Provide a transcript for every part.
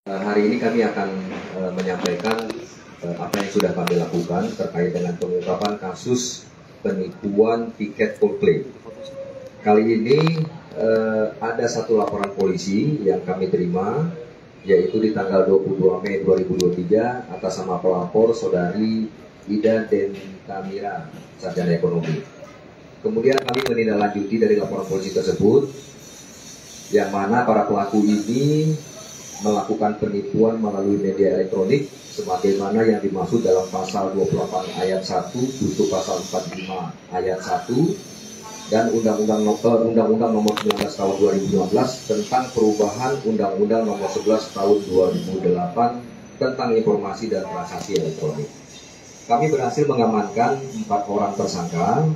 Hari ini kami akan menyampaikan apa yang sudah kami lakukan terkait dengan pengungkapan kasus penipuan tiket Coldplay. Kali ini ada satu laporan polisi yang kami terima, yaitu di tanggal 22 Mei 2023 atas nama pelapor Saudari Ida Dentamira, sarjana ekonomi. Kemudian kami menindaklanjuti dari laporan polisi tersebut, yang mana para pelaku ini melakukan penipuan melalui media elektronik sebagaimana yang dimaksud dalam pasal 28 ayat 1 junto pasal 45 ayat 1 dan Undang-Undang Nomor 19 Tahun 2015 tentang perubahan Undang-Undang Nomor 11 Tahun 2008 tentang informasi dan transaksi elektronik. Kami berhasil mengamankan 4 orang tersangka,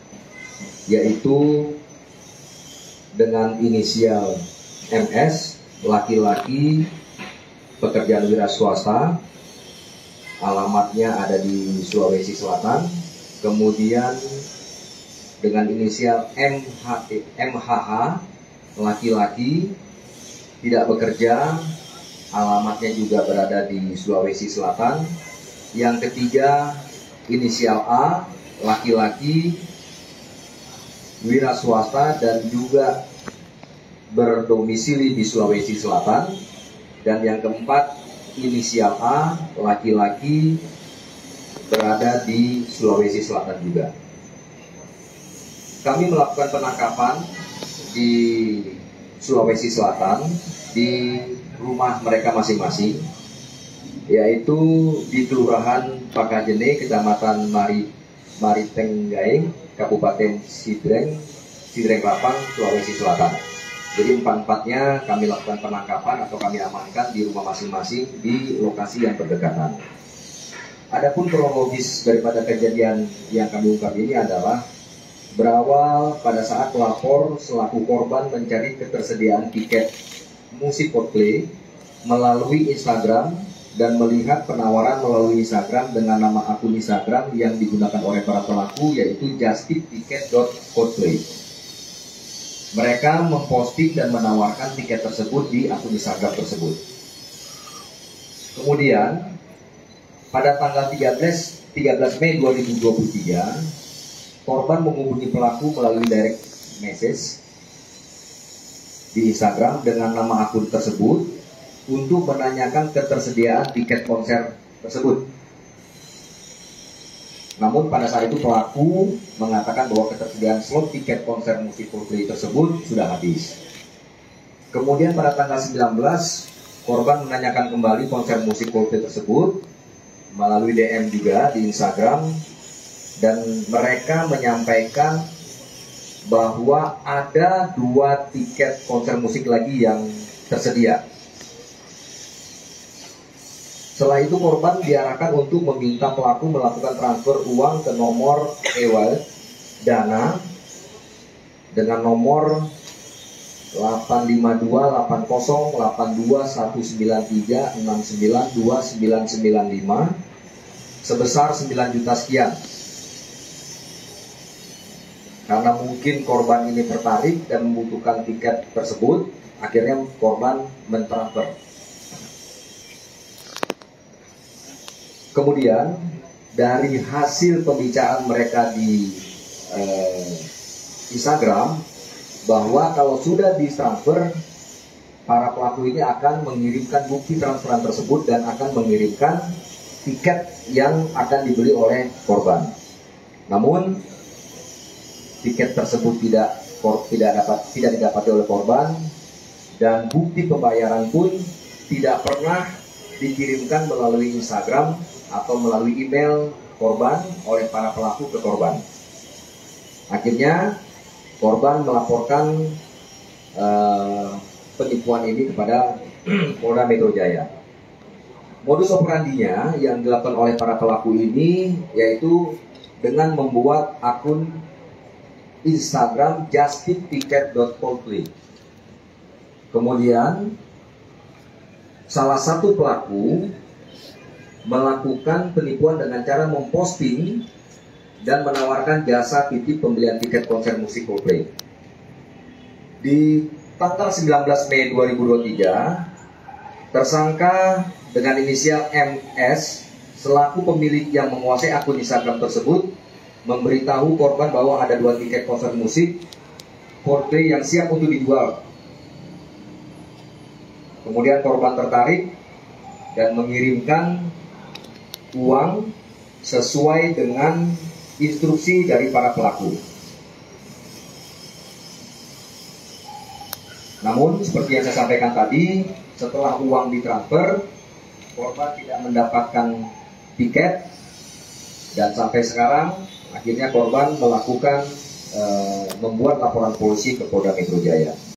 yaitu dengan inisial MS, laki-laki, pekerjaan wira swasta, alamatnya ada di Sulawesi Selatan. Kemudian dengan inisial MHH, laki-laki, tidak bekerja, alamatnya juga berada di Sulawesi Selatan. Yang ketiga, inisial A, laki-laki, wira swasta dan juga berdomisili di Sulawesi Selatan. Dan yang keempat, inisial A, laki-laki, berada di Sulawesi Selatan juga. Kami melakukan penangkapan di Sulawesi Selatan di rumah mereka masing-masing, yaitu di Kelurahan Pakajene, Kecamatan Maritenggai, Kabupaten Sidreng Rapang, Sulawesi Selatan. Jadi empat-empatnya kami lakukan penangkapan atau kami amankan di rumah masing-masing di lokasi yang berdekatan. Adapun kronologis daripada kejadian yang kami ungkap ini adalah berawal pada saat pelapor selaku korban mencari ketersediaan tiket musik Coldplay melalui Instagram dan melihat penawaran melalui Instagram dengan nama akun Instagram yang digunakan oleh para pelaku, yaitu justipticket.coldplay. Mereka memposting dan menawarkan tiket tersebut di akun Instagram tersebut. Kemudian pada tanggal 13 Mei 2023, korban menghubungi pelaku melalui direct message di Instagram dengan nama akun tersebut untuk menanyakan ketersediaan tiket konser tersebut. Namun pada saat itu pelaku mengatakan bahwa ketersediaan slot tiket konser musik Coldplay tersebut sudah habis. Kemudian pada tanggal 19, korban menanyakan kembali konser musik Coldplay tersebut melalui DM juga di Instagram, dan mereka menyampaikan bahwa ada 2 tiket konser musik lagi yang tersedia. Setelah itu korban diarahkan untuk meminta pelaku melakukan transfer uang ke nomor e-wallet Dana dengan nomor 852808219369299 sebesar 9 juta sekian. Karena mungkin korban ini tertarik dan membutuhkan tiket tersebut, akhirnya korban mentransfer. Kemudian dari hasil pembicaraan mereka di Instagram, bahwa kalau sudah ditransfer, para pelaku ini akan mengirimkan bukti transferan tersebut dan akan mengirimkan tiket yang akan dibeli oleh korban. Namun tiket tersebut tidak didapati oleh korban, dan bukti pembayaran pun tidak pernah dikirimkan melalui Instagram atau melalui email korban oleh para pelaku ke korban. Akhirnya korban melaporkan penipuan ini kepada Polda Metro Jaya. Modus operandinya yang dilakukan oleh para pelaku ini yaitu dengan membuat akun Instagram justipticket.coldplay. Kemudian salah satu pelaku melakukan penipuan dengan cara memposting dan menawarkan jasa titip pembelian tiket konser musik Coldplay. Di tanggal 19 Mei 2023, Tersangka dengan inisial MS selaku pemilik yang menguasai akun Instagram tersebut memberitahu korban bahwa ada 2 tiket konser musik Coldplay yang siap untuk dijual. Kemudian korban tertarik dan mengirimkan uang sesuai dengan instruksi dari para pelaku. Namun seperti yang saya sampaikan tadi, setelah uang ditransfer, korban tidak mendapatkan tiket dan sampai sekarang akhirnya korban melakukan membuat laporan polisi ke Polda Metro Jaya.